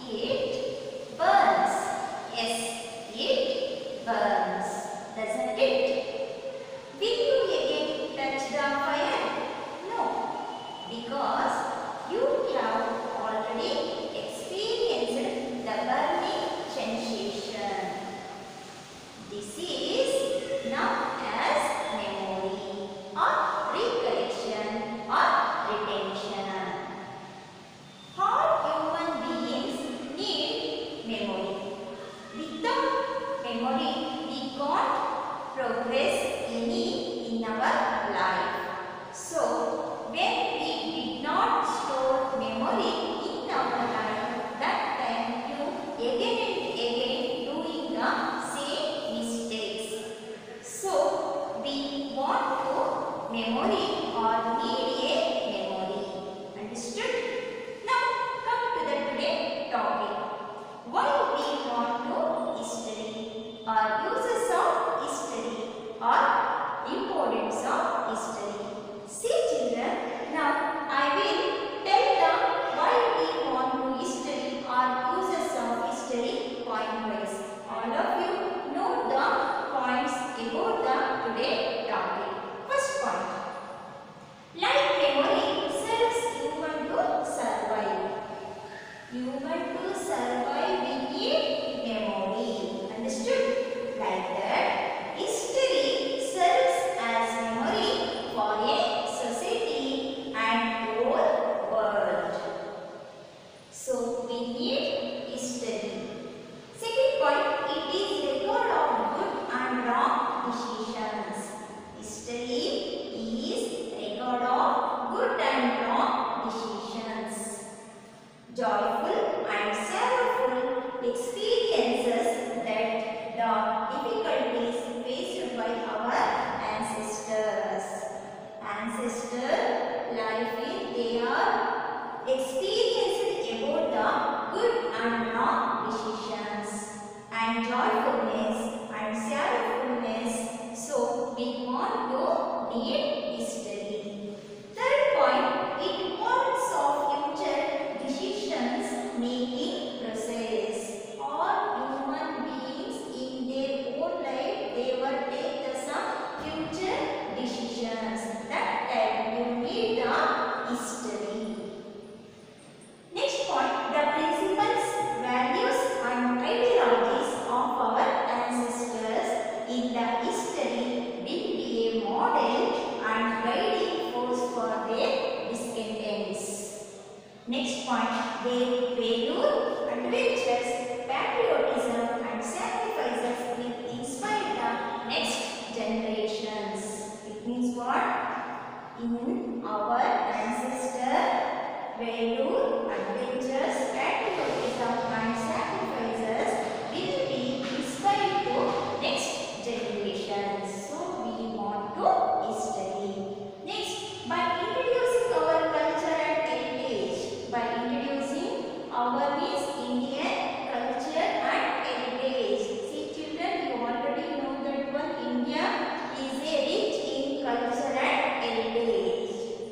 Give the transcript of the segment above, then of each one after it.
It burns. Yes, it burns. Doesn't it? Will you again touch the fire? No, because you have already experienced the burning sensation. This is known as memory or recollection or retention. All human beings need memory. Without memory, we can't progress any in our life. So, when we did not store memory in our life, that time you again and again doing the same mistakes. So, we want to memory or need a memory. Understood? Now, come to the today topic. Why we want to history or uses of history or importance of history. See children, now I will tell them why we want to history or uses of history point wise. All of you know the points about the today topic. First point. Like memory serves human to survive. Human to survive we need memory. Understood? Like that, history serves as memory for a society and whole world. So we need history. Second point, it is record of good and wrong decisions. History is record of good and wrong decisions. Joyful and sorrowful experiences that the difficulties faced by our ancestors. Ancestor life is they are experienced about the good and wrong decisions and joyfulness and sorrowfulness. So we want to need history. Third point, importance of future decisions making process. All human beings in their own life they will take some future decisions. That time you need the history. Next point, the principles, values and ideologies of our ancestors in the history will be a model and guiding force for their descendants. Next point, their value, adventures, patriotism and sacrifices will inspire the next generations. It means what? In our ancestor, value, adventures, patriotism and sacrifices will be inspired to next generations. So we want to history. Next, by introducing our culture and heritage. By introducing our means Indian culture and heritage. See children, you already know that one. India is a rich in culture and heritage.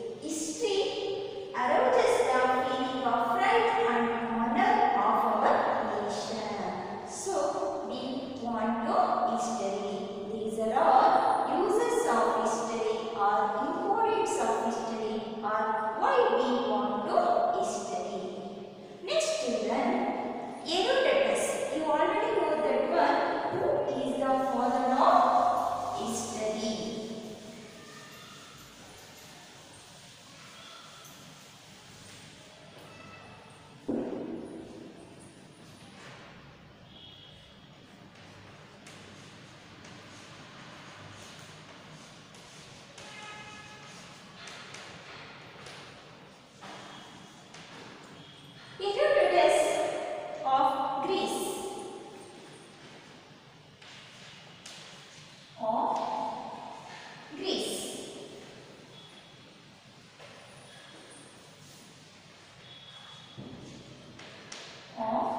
History arouses the feeling of pride and honor of our nation. So, we want to history. These are all uses of history or importance of history or why we want to history. Next children, Herodotus. You already know that one. Who is the father of history? Herodotus of Greece. Of Greece. Of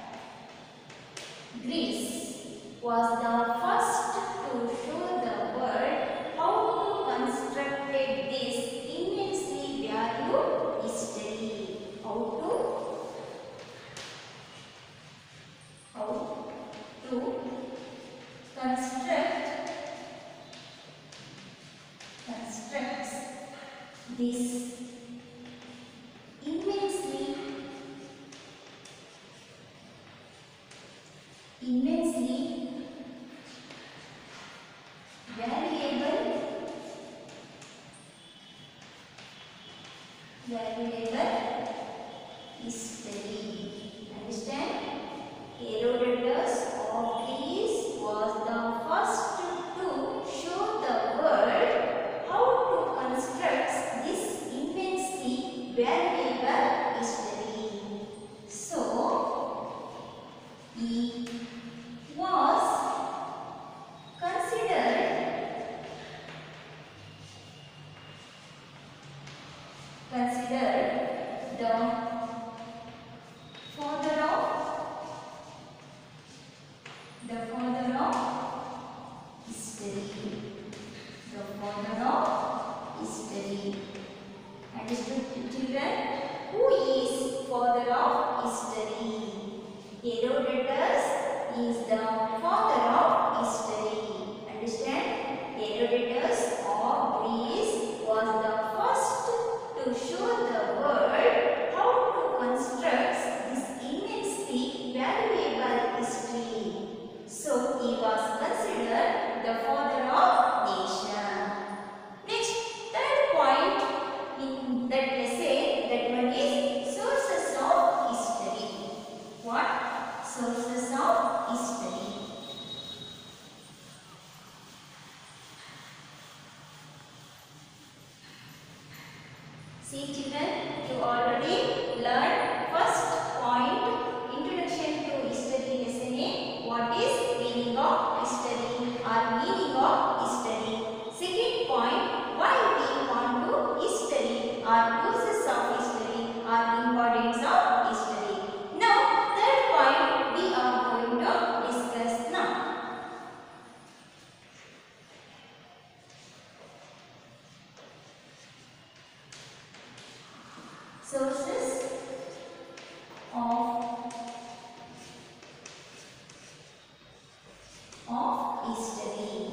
Greece was the first to show the world how to construct this immensely valued history. How to history. Understand? Herodotus of Greece was the first to show the world how to construct this immensely valuable history. So, he was considered the father of history. The father of history. Understood, children? Who is father of history? Herodotus is the father of history. Understand? Herodotus of Greece was the first to show the world how to construct this immensely valuable history. So he was considered the father of nation. Next, third point in that lesson, that one is sources of history. What? Sources of history. See children, you already learned first point, introduction to history lesson A. What is meaning of history or meaning of history. Second point, why we want to history or uses of history or importance of history. Now, third point we are going to discuss now. Sources of history.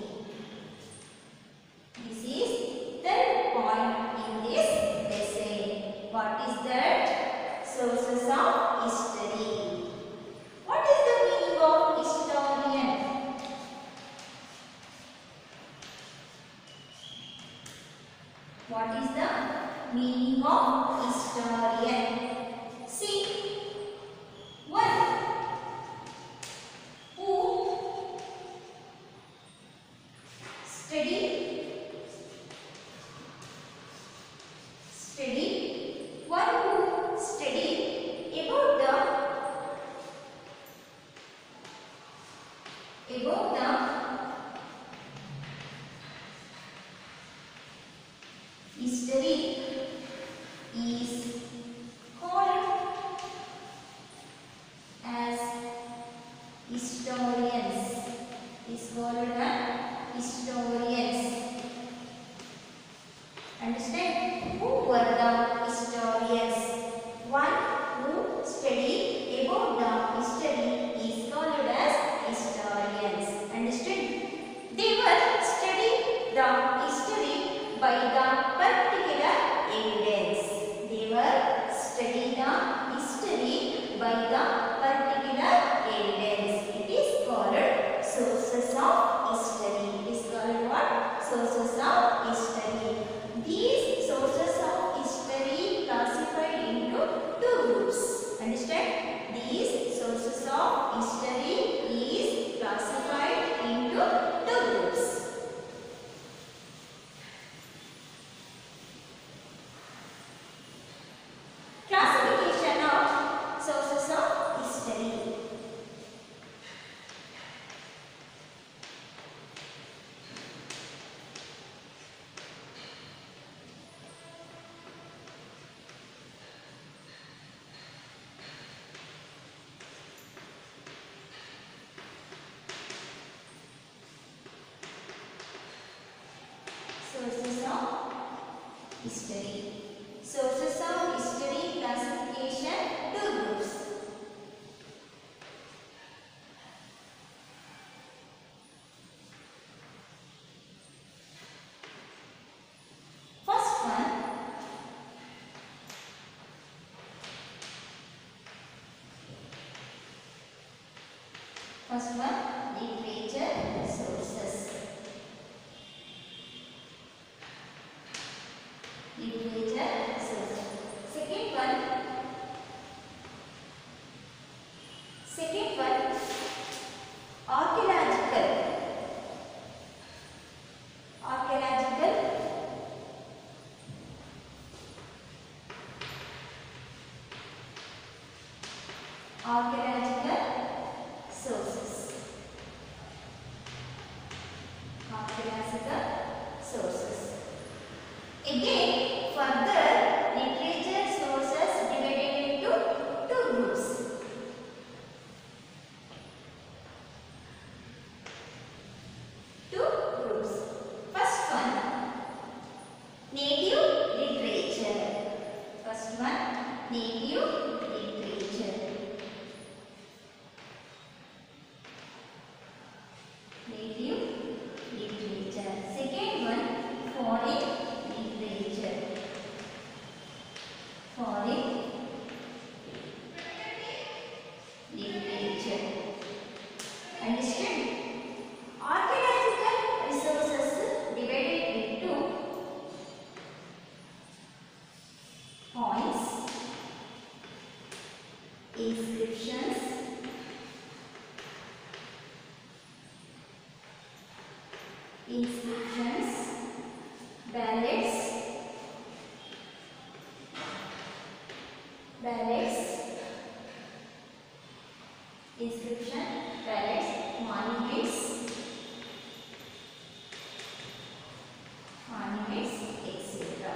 This is third point in this lesson. What is that? Sources of history. What is the meaning of historian? What is the meaning of historian? See, one who one who study about the history is called as historians. Is called as historians. Understand? Who were the historians? One who study about the history is called as historians. Understood? They were studying the history by the particular evidence. They were studying the history by the particular evidence. It is called sources of history. It is called what? Sources of history. These sources of history classified into two groups. Understand? These sources of history is classified into two groups. Classification of sources of history. Sources of history. Sources of history classification, two groups. First one, literature sources. Literature sources. Second one, Second one, archaeological. Archaeological. Archaeological sources. Archaeological sources. Again, further literature sources divided into two groups. First one, native literature. First one, native literature. Native literature. Second one, foreign literature. Foreign literature. Understand? Archaeological resources divided into coins, inscriptions, ballads, inscription, ballads, monuments, etc.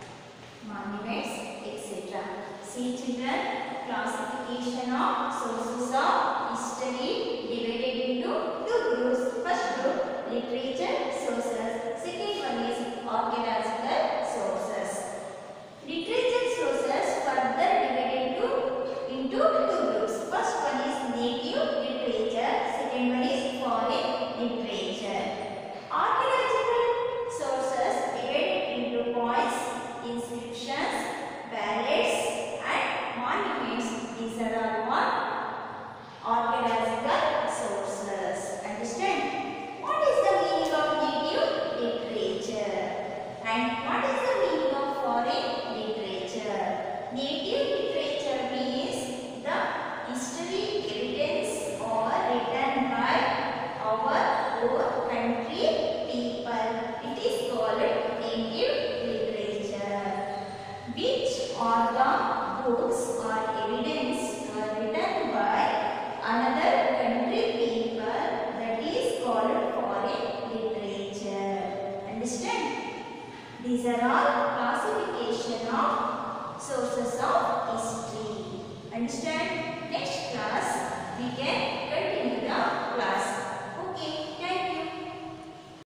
See children, classification of sources of history divided into two groups. First group, literature sources. Second one is archaeological sources. Literature sources further divided into two groups. First one is native literature. Second one is foreign literature. Archaeological sources divided into coins, inscriptions, ballads, and monuments. These are all what? Archaeological sources. Understand? What is the meaning of native literature? And what is the meaning of foreign literature? Native literature means the history, evidence, or written by our own country people. It is called native literature. Which are the books or evidence written by another country people, that is called foreign literature. Understand? These are all